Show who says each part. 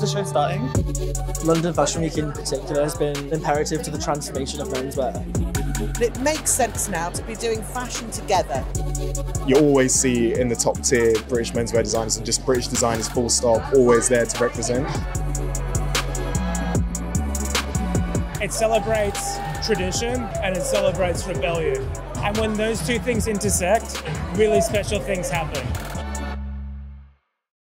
Speaker 1: show starting? London Fashion Week in particular has been imperative to the transformation of menswear.
Speaker 2: It makes sense now to be doing fashion together.
Speaker 3: You always see in the top tier British menswear designers and just British designers full stop, always there to represent.
Speaker 4: It celebrates tradition and it celebrates rebellion. And when those two things intersect, really special things happen.